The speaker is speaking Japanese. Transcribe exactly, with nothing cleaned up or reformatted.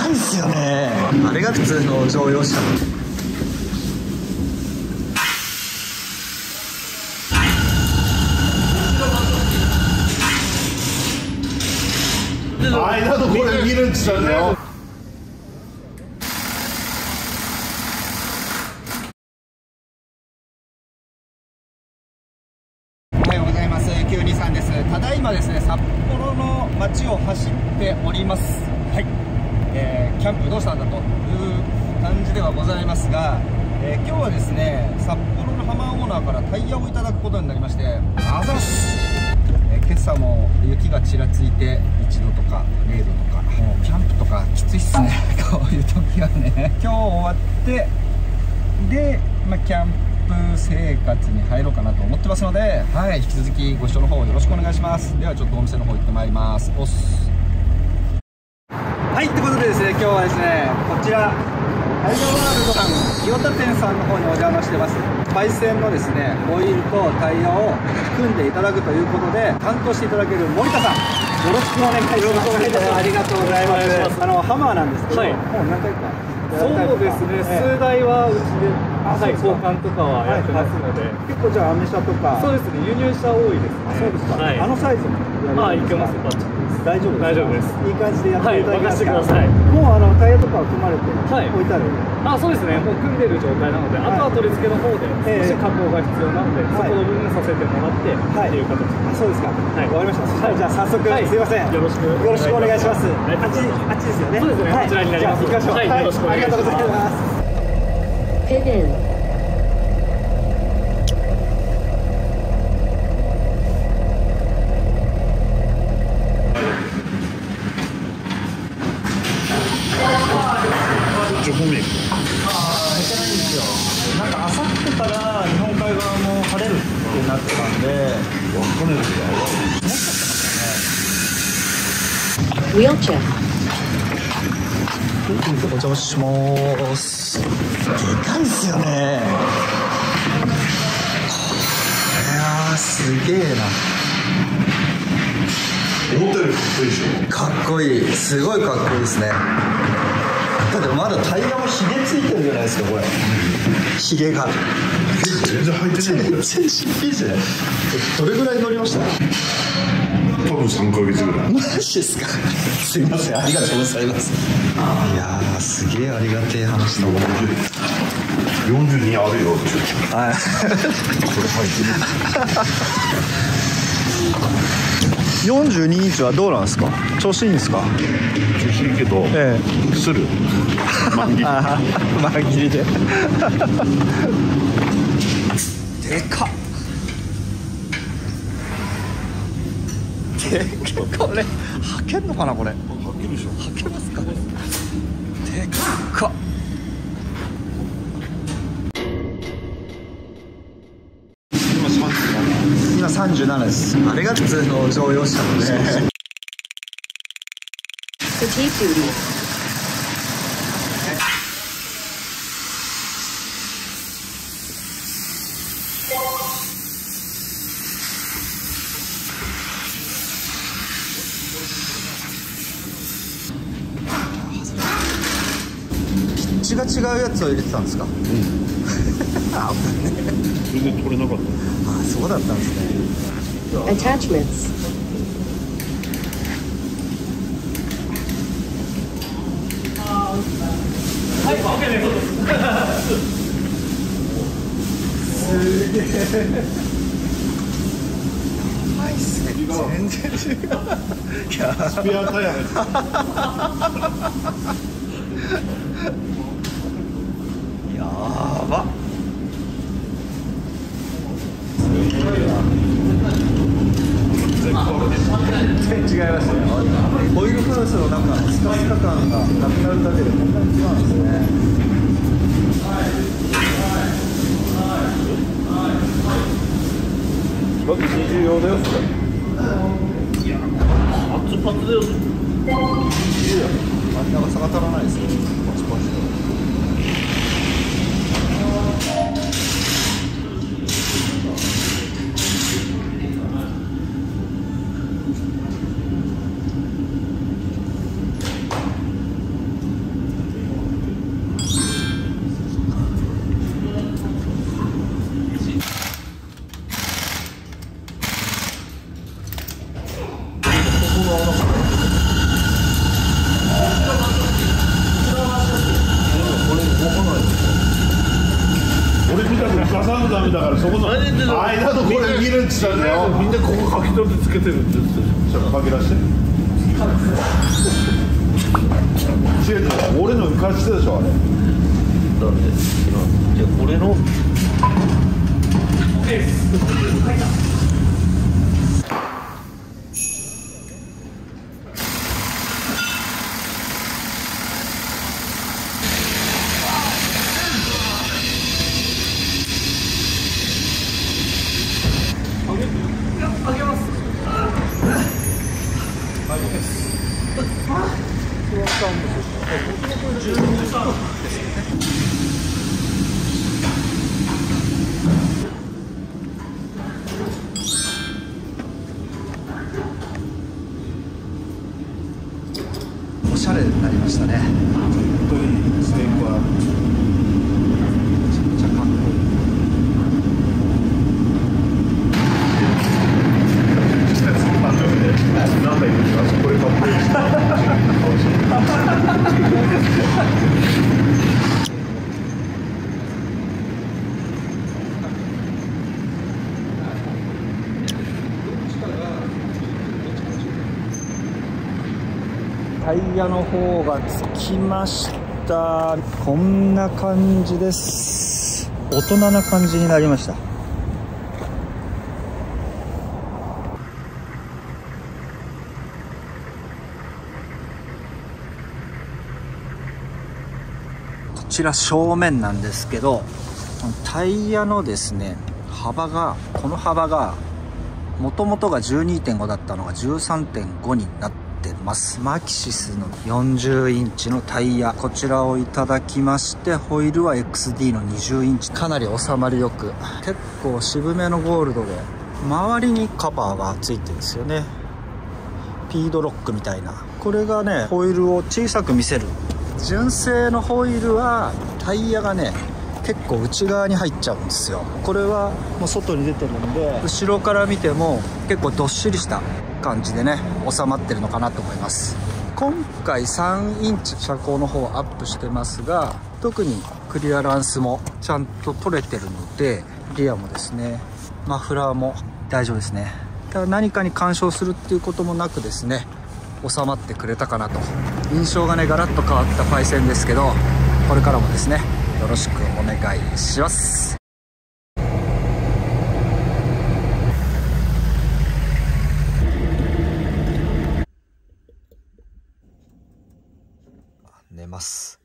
かいっすよね。あれが普通の乗用車。 間のこれ見るって言ったんだよ。 おはようございます。きゅうにさんです。ただいまですね、札幌の街を走っております。はい、えー、キャンプどうしたんだという感じではございますが、えー、今日はですね、札幌のハマーオーナーからタイヤをいただくことになりまして、あざっす。えー、今朝も雪がちらついていちどとかれいどとか、もうキャンプとかきついっすね。こういう時はね。今日終わってで、まあ、キャンプ生活に入ろうかなと思ってますので、はい、引き続きご視聴の方よろしくお願いします。ではちょっとお店の方行ってまいります。おっす。はい、ということでですね、今日はですね、こちらタイヤワールドさん清田店さんの方にお邪魔してます。パイセンのですね、ホイールとタイヤを組んでいただくということで、担当していただける森田さん、よろしくお願いします。よろしくお願いします。ありがとうございます。あのハマーなんですけど、はい、もう何回か。 そうですね、数台はうちで、はい、交換とかはやってますので、 結構じゃあアメ車とか、 そうですね、輸入車多いですね。 そうですか。あのサイズもあ、いけます。バッチリです。 大丈夫です。 大丈夫です。 いい感じでやっていただきますか。 任せてください。 もうあのタイヤとかは組まれて置いてある。 あ、そうですね、もう組んでる状態なので、あとは取り付けの方で少し加工が必要なので、そこの部分させてもらってっていう形で。あ、そうですか。はい、わかりました。じゃあ早速すいません。よろしくよろしくお願いします。あっちあっちですよね。そうですね。こちらになります。じゃあ行きましょう。はい、よろしくお願いします。ありがとうございます。Pin in. Wheelchair. お邪魔します。でかいっすよね。いやー、すげえな。 思ったよりかっこいいでしょ。 かっこいい、すごいかっこいいですね。だってまだタイヤもヒゲついてるじゃないですか、これ。ヒゲが全然入ってない。 全然しっぴりじゃない。どれぐらい乗りました？ 多分さんかげつぐらい。 マジですか。すいません、ありがとうございます。いやー、すげえありがてえ話だもん。 よんじゅうにあるよ。 はい。 これ入ってる。 よんじゅうにインチはどうなんですか？調子いいんですか？ 調子いいけど、ええ、する満切り。 満切りで。でかっ。でかっ。これ履けんのかな、これ。 履けるでしょ。 履けますかね。でかっ。今さんじゅうななです。あれが普通の乗用車のね。ピッチが違うやつを入れてたんですか？うん。あぶね。 全然取れなかった。 あ、そうだったんですね。Attachments。はい、オッケーです。すげえ。やばいっすね。全然違う。いや、 スペアタイヤです。 やば。全然違いますね。オイルハウスの中のスカスカ感がなくなるだけでこんなに違うんですね。 まずにじゅうよんのやつだ。いや、パツパツだよ。 長さが足らないですね。パチパチで。 もダメだから、そこの間のこれ見るって言ったんだよ。みんなここ書き取ってつけてるって言ってちょっと書き出して。違う違う、俺の昔してたでしょあれ。だね。じゃあこれの。 あげます。 おしゃれになりましたね。 本当にステーキはめちゃくちゃかっこいい。 何回言うんですか、これかっこいいですね。 タイヤの方がつきました。こんな感じです。大人な感じになりました。こちら正面なんですけど、タイヤのですね幅が、この幅がもともとが じゅうにてんご だったのが じゅうさんてんご になってます。マキシスのよんじゅうインチのタイヤ、こちらをいただきまして、ホイールは エックスディー のにじゅうインチ、かなり収まりよく、結構渋めのゴールドで、周りにカバーがついてるんですよね。ピードロックみたいな。これがねホイールを小さく見せる。純正のホイールはタイヤがね結構内側に入っちゃうんですよ。これはもう外に出てるんで、後ろから見ても結構どっしりした感じでね収まってるのかなと思います。今回さんインチ車高の方アップしてますが、特にクリアランスもちゃんと取れてるので、リアもですねマフラーも大丈夫ですね。ただ何かに干渉するっていうこともなくですね収まってくれたかなと。印象がねガラッと変わったパイセンですけど、これからもですねよろしくお願いします。寝ます。